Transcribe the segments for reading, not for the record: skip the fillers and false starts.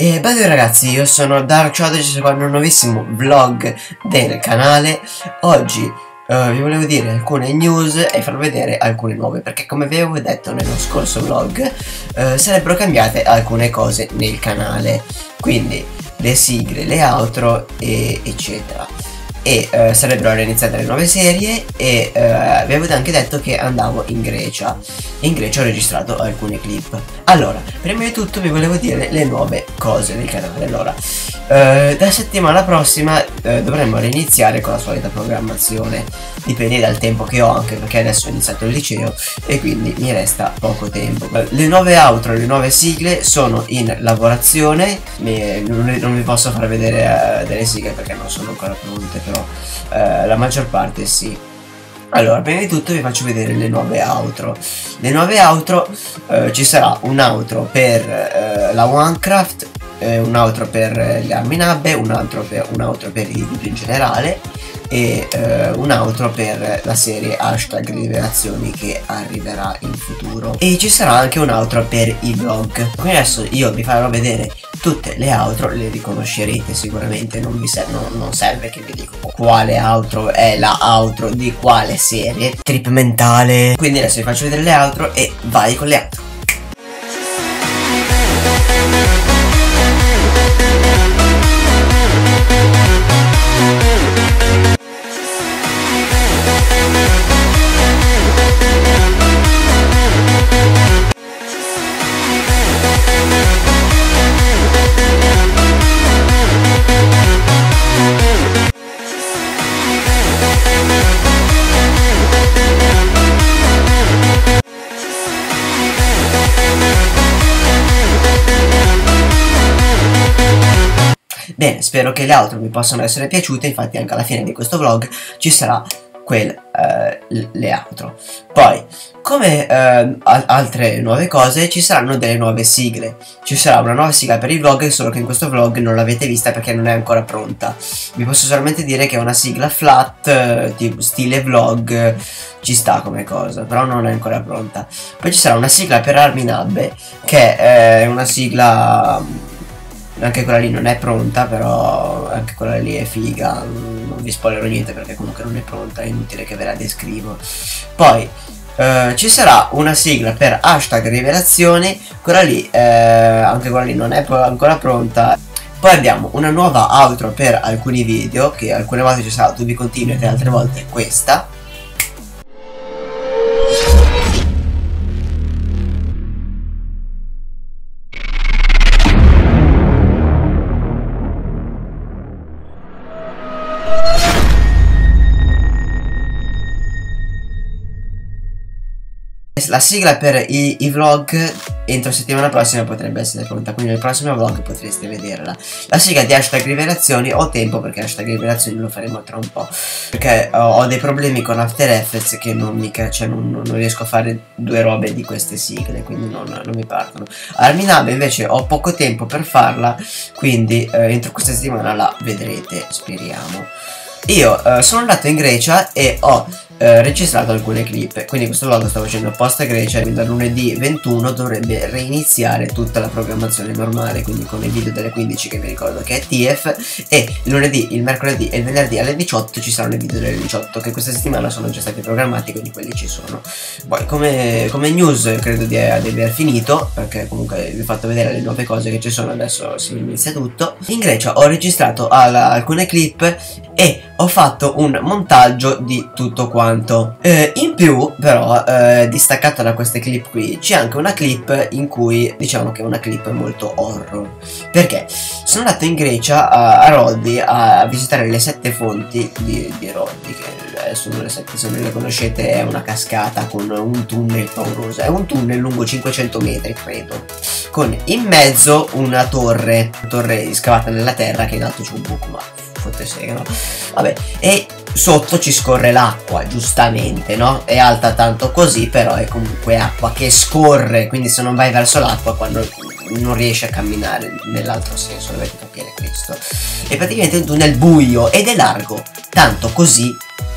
E bene ragazzi, io sono Dark, oggi ci seguono un nuovissimo vlog del canale. Oggi vi volevo dire alcune news e farvi vedere alcune nuove, perché come vi avevo detto nello scorso vlog sarebbero cambiate alcune cose nel canale, quindi le sigle, le outro eccetera. E sarebbero reiniziate le nuove serie e vi avevo anche detto che andavo in Grecia. In Grecia ho registrato alcune clip. Allora, prima di tutto vi volevo dire le nuove cose del canale. Allora, da settimana prossima dovremmo reiniziare con la solita programmazione. Dipende dal tempo che ho, anche perché adesso ho iniziato il liceo e quindi mi resta poco tempo. Le nuove outro, le nuove sigle sono in lavorazione. Non vi posso far vedere delle sigle perché non sono ancora pronte, però la maggior parte sì. Allora, prima di tutto vi faccio vedere le nuove outro. Le nuove outro, ci sarà un outro per la Onecraft, un outro per le armi nabbe, un outro per i video in generale e un outro per la serie hashtag rivelazioni che arriverà in futuro, e ci sarà anche un outro per i vlog. Quindi adesso io vi farò vedere tutte le outro, le riconoscerete sicuramente, non serve che vi dico quale outro è la outro di quale serie, trip mentale. Quindi adesso vi faccio vedere le outro e vai con le outro. Bene, spero che le outro vi possano essere piaciute, infatti anche alla fine di questo vlog ci sarà le outro. Poi, come altre nuove cose, ci saranno delle nuove sigle. Ci sarà una nuova sigla per i vlog, solo che in questo vlog non l'avete vista perché non è ancora pronta. Vi posso solamente dire che è una sigla flat, tipo stile vlog, ci sta come cosa, però non è ancora pronta. Poi ci sarà una sigla per armi nabbe, che è una sigla... Anche quella lì non è pronta, però anche quella lì è figa. Non vi spoilerò niente perché comunque non è pronta, è inutile che ve la descrivo. Poi ci sarà una sigla per hashtag rivelazioni, quella lì anche quella lì non è ancora pronta. Poi abbiamo una nuova outro per alcuni video, che alcune volte ci sarà To Be Continued e altre volte questa. La sigla per i vlog entro settimana prossima potrebbe essere pronta, quindi nel prossimo vlog potreste vederla. La sigla di hashtag rivelazioni ho tempo, perché hashtag rivelazioni lo faremo tra un po', perché ho dei problemi con After Effects che non riesco a fare due robe di queste sigle, quindi non mi partono. Armi nabbe invece ho poco tempo per farla, quindi entro questa settimana la vedrete, speriamo. Io sono andato in Grecia e ho registrato alcune clip, quindi questo vlog lo sto facendo apposta a Grecia, quindi da lunedì 21 dovrebbe reiniziare tutta la programmazione normale, quindi con i video delle 15 che vi ricordo che è TF, e il lunedì, il mercoledì e il venerdì alle 18 ci saranno i video delle 18 che questa settimana sono già stati programmati, quindi quelli ci sono. Poi come news credo di aver finito, perché comunque vi ho fatto vedere le nuove cose che ci sono, adesso si inizia tutto. In Grecia ho registrato alcune clip e ho fatto un montaggio di tutto quanto. In più però distaccato da queste clip qui c'è anche una clip in cui diciamo che è una clip molto horror, perché sono andato in Grecia a Rodi a visitare le 7 fonti di Rodi, che adesso non le 7, se non le conoscete, è una cascata con un tunnel pauroso, è un tunnel lungo 500 metri credo, con in mezzo una torre scavata nella terra, che in alto c'è un buco, ma fotte sega, no? Vabbè, e sotto ci scorre l'acqua, giustamente, no? È alta tanto così, però è comunque acqua che scorre, quindi se non vai verso l'acqua, quando non riesci a camminare nell'altro senso, dovete capire questo. È praticamente un tunnel buio ed è largo, tanto così,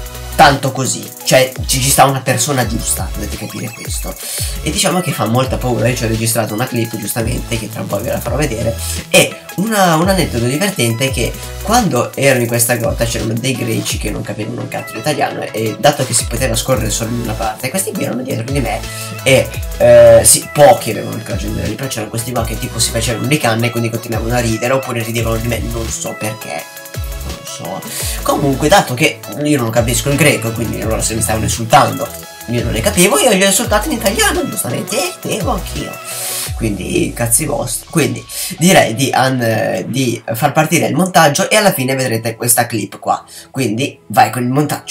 cioè ci sta una persona giusta, dovete capire questo. E diciamo che fa molta paura. Io ci ho registrato una clip giustamente, che tra un po' ve la farò vedere, e un aneddoto divertente è che quando ero in questa grotta c'erano dei greci che non capivano un cazzo di italiano, e dato che si poteva scorrere solo in una parte, questi qui erano dietro di me e sì, pochi avevano il coraggio di andare lì, però c'erano questi qua che tipo si facevano le canne e quindi continuavano a ridere, oppure ridevano di me, non so perché. Non so. Comunque, dato che io non capisco il greco, quindi allora se mi stavano insultando io non ne capivo, io li ho insultati in italiano, giustamente, e devo anch'io. Quindi cazzi vostri. Quindi direi di far partire il montaggio e alla fine vedrete questa clip qua. Quindi vai con il montaggio.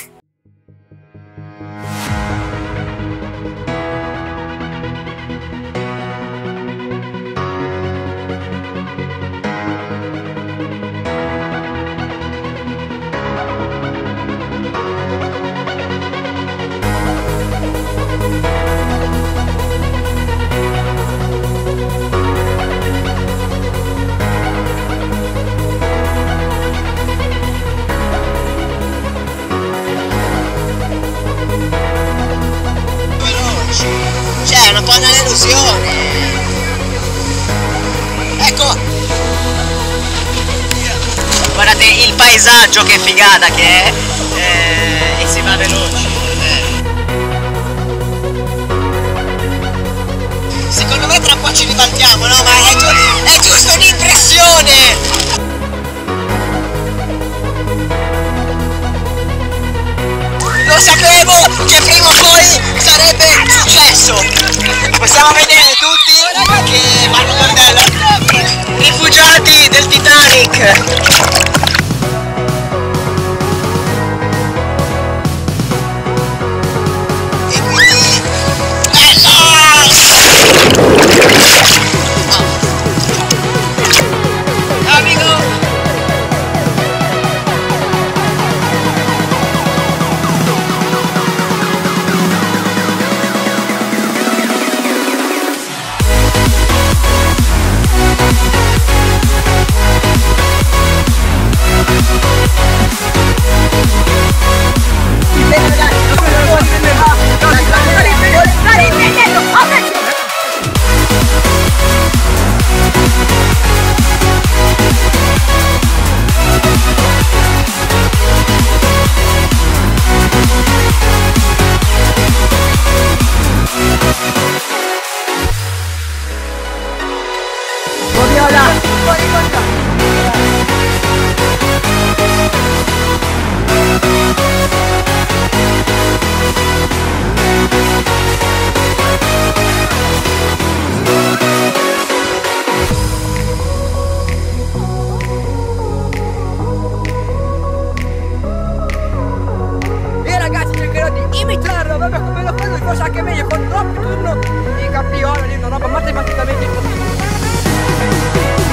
Cioè, una buona delusione. Ecco. Guardate il paesaggio, che figata che è. E si va veloci. Secondo me tra un po' ci ribaltiamo, no? Ma è giusto un'impressione. Lo sapevo che prima o poi sarebbe successo. Possiamo vedere tutti che vanno bordello. Rifugiati del Titanic. E quindi amico. Imitarlo, vabbè, come lo fanno, forse anche meglio, con troppi turno di capriola, di una roba matematicamente impossibile.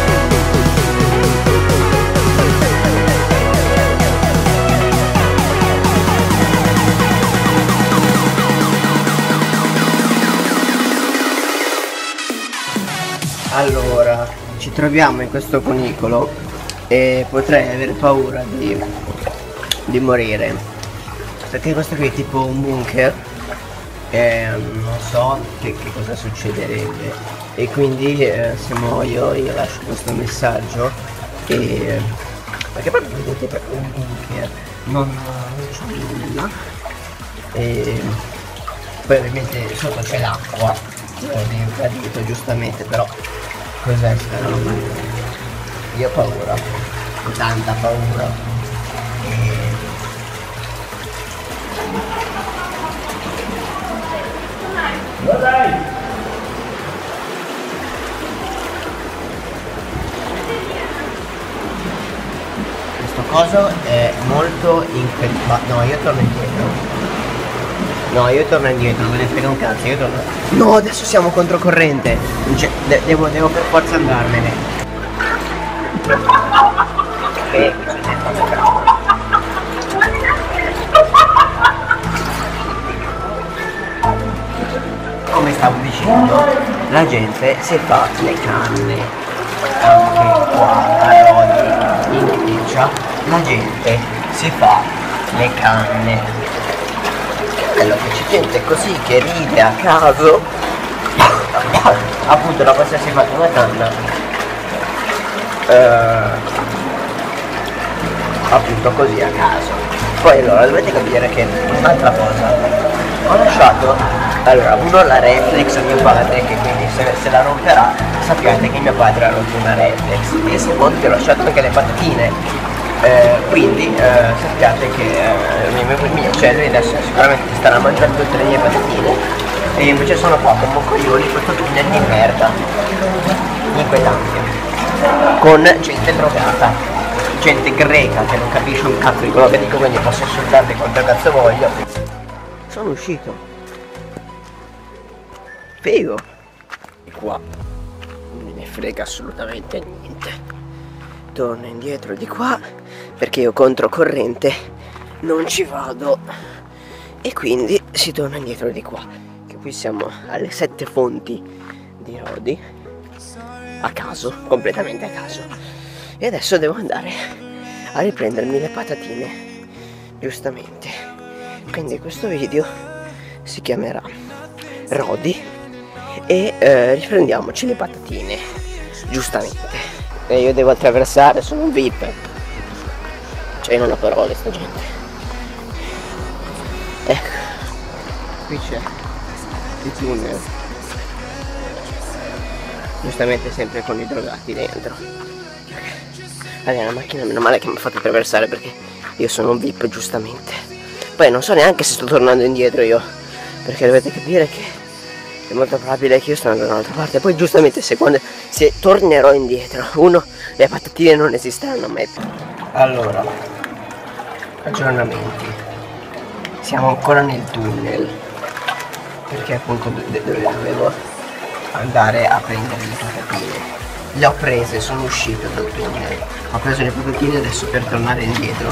Allora, ci troviamo in questo cunicolo e potrei avere paura di morire, perché questo qui è tipo un bunker e non so che cosa succederebbe, e quindi se muoio io lascio questo messaggio, e perché poi vedete proprio un bunker, non c'è nulla, e poi ovviamente sotto c'è l'acqua, ho gradito giustamente, però cos'è sta roba? Io ho paura, ho tanta paura. Questo coso è molto incredibile. No, io torno indietro. No, io torno indietro, non me ne frega un cazzo, io torno. No, adesso siamo controcorrente. Cioè, devo per forza andarmene. Come stavo dicendo, la gente si fa le canne. Anche qua a Rodi, in Chicia, la gente si fa le canne. Bello che c'è gente così che ride a caso appunto da qualsiasi parte una canna appunto così a caso. Poi allora dovete capire che un'altra cosa, ho lasciato, allora uno la reflex a mio padre, che quindi se la romperà sappiate che mio padre ha rotto una reflex, e il secondo che ho lasciato anche le patatine, quindi sappiate che il mio uccello adesso sicuramente starà mangiando tutte le mie patatine e io invece sono qua come un coglione in questo tunnel di merda inquietante con gente drogata, gente greca che non capisce un cazzo di quello che dico, quindi posso insultarli quanto cazzo voglio. Sono uscito, figo, e qua non me ne frega assolutamente niente, torno indietro di qua perché io controcorrente non ci vado e quindi si torna indietro di qua, che qui siamo alle 7 fonti di Rodi, a caso, completamente a caso, e adesso devo andare a riprendermi le patatine, giustamente. Quindi questo video si chiamerà Rodi e riprendiamoci le patatine, giustamente. E io devo attraversare, sono un VIP, cioè non ho parole sta gente. Ecco, qui c'è il tunnel, giustamente sempre con i drogati dentro. Allora la macchina meno male che mi ha fatto attraversare perché io sono un VIP, giustamente. Poi non so neanche se sto tornando indietro io, perché dovete capire che è molto probabile che io sto andando dall'altra parte. Poi giustamente se tornerò indietro, le patatine non esisteranno mai più. Allora, aggiornamenti. Siamo ancora nel tunnel, perché appunto dovevo andare a prendere le patatine. Le ho prese, sono uscito dal tunnel, ho preso le patatine, adesso per tornare indietro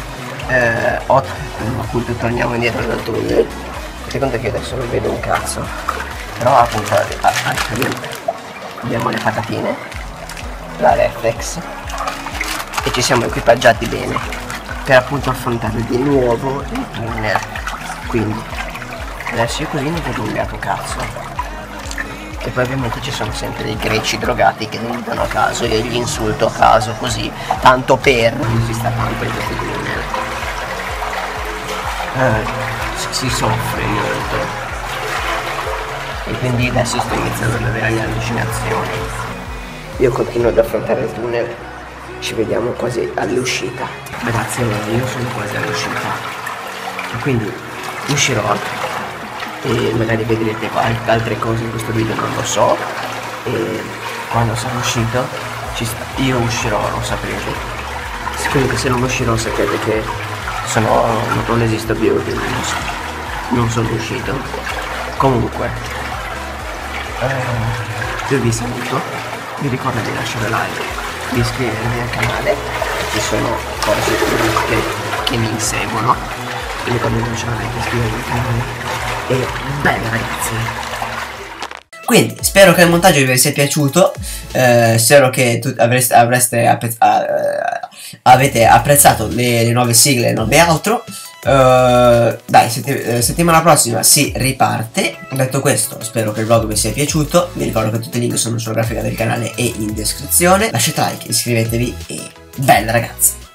appunto torniamo indietro dal tunnel. Fate conto che adesso non vedo un cazzo, però appunto abbiamo le patatine, la reflex, e ci siamo equipaggiati bene per appunto affrontare di nuovo il tunnel. Quindi adesso io così non vedo un beato cazzo. E poi ovviamente ci sono sempre dei greci drogati che gridano a caso, io gli insulto a caso così, tanto per non si sta tanto in questo tunnel. Si soffre molto. E quindi adesso sto iniziando ad avere le allucinazioni. Io continuo ad affrontare il tunnel, ci vediamo quasi all'uscita. Ragazzi, allora io sono quasi all'uscita. E quindi uscirò. E magari vedrete altre cose in questo video, non lo so, e quando sarò uscito io uscirò, lo saprete. Comunque se non uscirò sapete che non esisto più, quindi non sono uscito. Comunque io vi saluto, vi ricordo di lasciare like, di iscrivervi al canale, ci sono cose che mi inseguono, vi ricordo di lasciare like e iscrivervi al canale. E bene ragazzi, quindi spero che il montaggio vi sia piaciuto, spero che avete apprezzato le nuove sigle, le nuove outro. Dai, settimana prossima si riparte. Detto questo, spero che il vlog vi sia piaciuto. Vi ricordo che tutti i link sono sulla grafica del canale e in descrizione. Lasciate like, iscrivetevi e bella ragazzi.